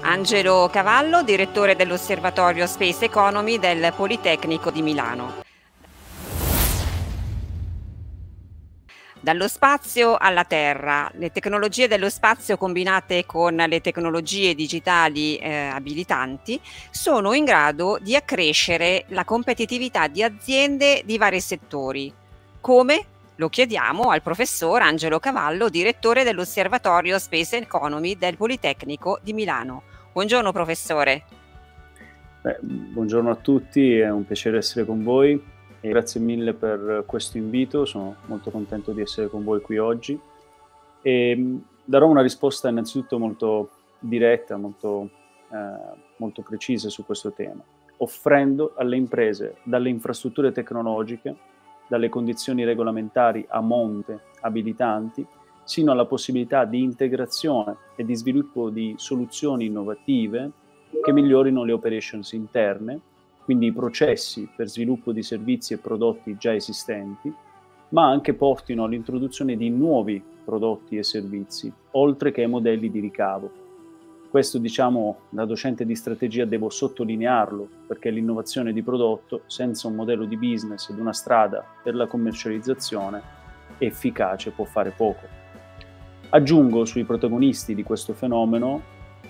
Angelo Cavallo, direttore dell'Osservatorio Space Economy del Politecnico di Milano. Dallo spazio alla Terra, le tecnologie dello spazio combinate con le tecnologie digitali abilitanti sono in grado di accrescere la competitività di aziende di vari settori. Come? Lo chiediamo al professor Angelo Cavallo, direttore dell'Osservatorio Space Economy del Politecnico di Milano. Buongiorno professore. Buongiorno a tutti, è un piacere essere con voi e grazie mille per questo invito, sono molto contento di essere con voi qui oggi e darò una risposta innanzitutto molto diretta, molto precisa su questo tema, offrendo alle imprese dalle infrastrutture tecnologiche, dalle condizioni regolamentari a monte abilitanti, sino alla possibilità di integrazione e di sviluppo di soluzioni innovative che migliorino le operations interne, quindi i processi per sviluppo di servizi e prodotti già esistenti, ma anche portino all'introduzione di nuovi prodotti e servizi, oltre che ai modelli di ricavo. Questo, diciamo, da docente di strategia devo sottolinearlo, perché l'innovazione di prodotto, senza un modello di business ed una strada per la commercializzazione efficace, può fare poco. Aggiungo sui protagonisti di questo fenomeno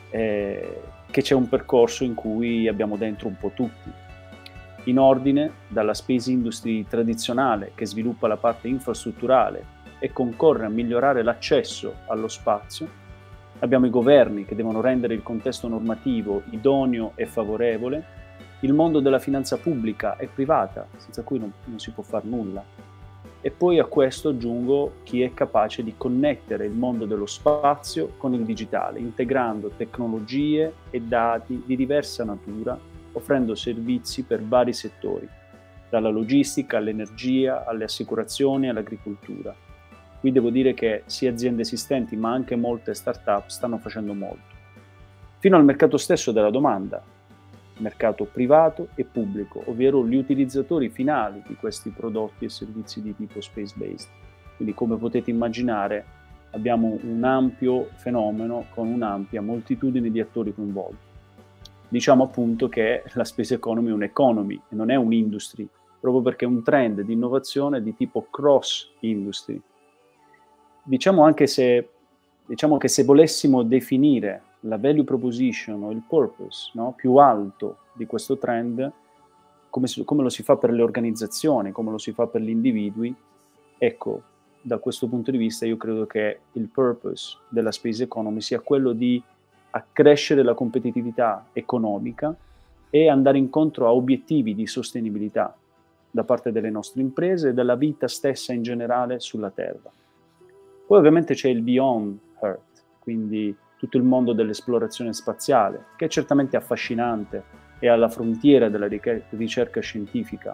che c'è un percorso in cui abbiamo dentro un po' tutti. In ordine, dalla space industry tradizionale che sviluppa la parte infrastrutturale e concorre a migliorare l'accesso allo spazio, abbiamo i governi che devono rendere il contesto normativo idoneo e favorevole, il mondo della finanza pubblica e privata, senza cui non si può fare nulla. E poi a questo aggiungo chi è capace di connettere il mondo dello spazio con il digitale, integrando tecnologie e dati di diversa natura, offrendo servizi per vari settori, dalla logistica all'energia, alle assicurazioni, all'agricoltura. Qui devo dire che sia aziende esistenti ma anche molte start-up stanno facendo molto. Fino al mercato stesso della domanda, mercato privato e pubblico, ovvero gli utilizzatori finali di questi prodotti e servizi di tipo space-based. Quindi, come potete immaginare, abbiamo un ampio fenomeno con un'ampia moltitudine di attori coinvolti. Diciamo appunto che la space economy è un'economy e non è un'industry, proprio perché è un trend di innovazione di tipo cross-industry. Diciamo che se volessimo definire la value proposition o il purpose, no, più alto di questo trend, come lo si fa per le organizzazioni, come lo si fa per gli individui, ecco, da questo punto di vista io credo che il purpose della space economy sia quello di accrescere la competitività economica e andare incontro a obiettivi di sostenibilità da parte delle nostre imprese e della vita stessa in generale sulla Terra. Poi ovviamente c'è il Beyond Earth, quindi tutto il mondo dell'esplorazione spaziale, che è certamente affascinante e alla frontiera della ricerca scientifica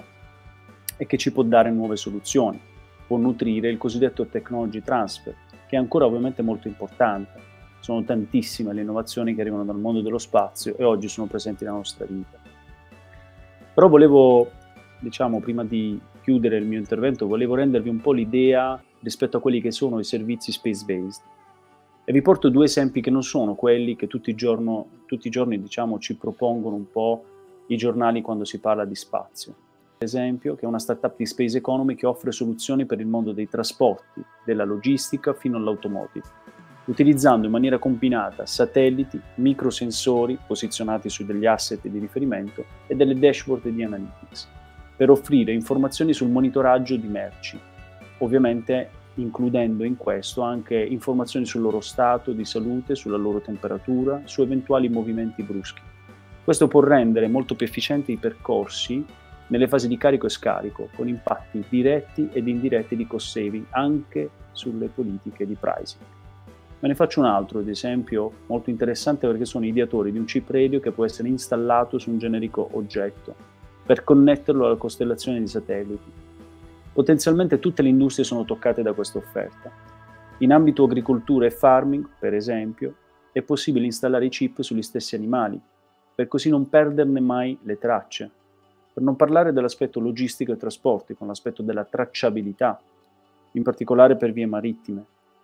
e che ci può dare nuove soluzioni, può nutrire il cosiddetto technology transfer, che è ancora ovviamente molto importante. Sono tantissime le innovazioni che arrivano dal mondo dello spazio e oggi sono presenti nella nostra vita. Però volevo, prima di chiudere il mio intervento, volevo rendervi un po' l'idea rispetto a quelli che sono i servizi space-based. E vi porto due esempi che non sono quelli che tutti i giorni ci propongono un po' i giornali quando si parla di spazio. Per esempio, che è una startup di space economy che offre soluzioni per il mondo dei trasporti, della logistica fino all'automotive, utilizzando in maniera combinata satelliti, microsensori posizionati su degli asset di riferimento e delle dashboard di analytics, per offrire informazioni sul monitoraggio di merci, ovviamente includendo in questo anche informazioni sul loro stato di salute, sulla loro temperatura, su eventuali movimenti bruschi. Questo può rendere molto più efficienti i percorsi nelle fasi di carico e scarico, con impatti diretti ed indiretti di cost saving anche sulle politiche di pricing. Me ne faccio un altro, ad esempio, molto interessante perché sono ideatori di un chip radio che può essere installato su un generico oggetto per connetterlo alla costellazione di satelliti. Potenzialmente tutte le industrie sono toccate da questa offerta. In ambito agricoltura e farming, per esempio, è possibile installare i chip sugli stessi animali, per così non perderne mai le tracce. Per non parlare dell'aspetto logistico e trasporti, con l'aspetto della tracciabilità, in particolare per vie marittime.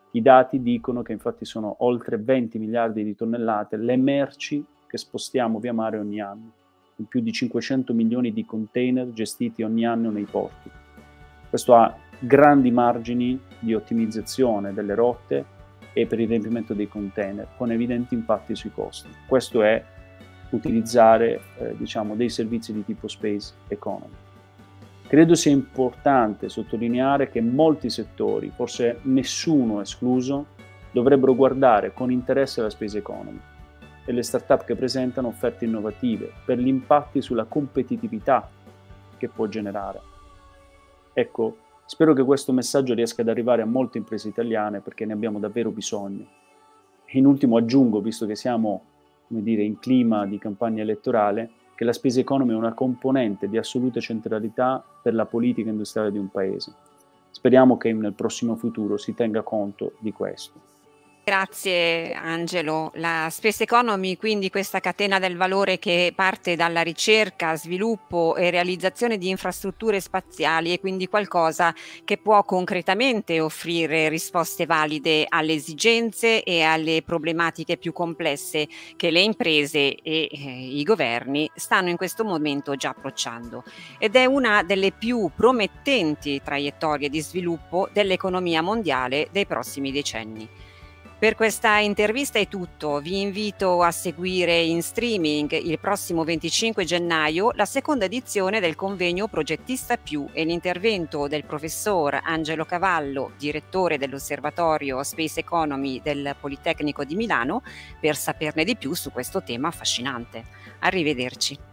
I dati dicono che infatti sono oltre 20 miliardi di tonnellate le merci che spostiamo via mare ogni anno, con più di 500 milioni di container gestiti ogni anno nei porti. Questo ha grandi margini di ottimizzazione delle rotte e per il riempimento dei container, con evidenti impatti sui costi. Questo è utilizzare diciamo, dei servizi di tipo space economy. Credo sia importante sottolineare che molti settori, forse nessuno escluso, dovrebbero guardare con interesse alla space economy e le start-up che presentano offerte innovative per gli impatti sulla competitività che può generare. Ecco, spero che questo messaggio riesca ad arrivare a molte imprese italiane perché ne abbiamo davvero bisogno. E in ultimo aggiungo, visto che siamo, come dire, in clima di campagna elettorale, che la space economy è una componente di assoluta centralità per la politica industriale di un paese. Speriamo che nel prossimo futuro si tenga conto di questo. Grazie Angelo. La space economy, quindi questa catena del valore che parte dalla ricerca, sviluppo e realizzazione di infrastrutture spaziali, è quindi qualcosa che può concretamente offrire risposte valide alle esigenze e alle problematiche più complesse che le imprese e i governi stanno in questo momento già approcciando, ed è una delle più promettenti traiettorie di sviluppo dell'economia mondiale dei prossimi decenni. Per questa intervista è tutto, vi invito a seguire in streaming il prossimo 25 gennaio la seconda edizione del convegno Progettista Più e l'intervento del professor Angelo Cavallo, direttore dell'Osservatorio Space Economy del Politecnico di Milano, per saperne di più su questo tema affascinante. Arrivederci.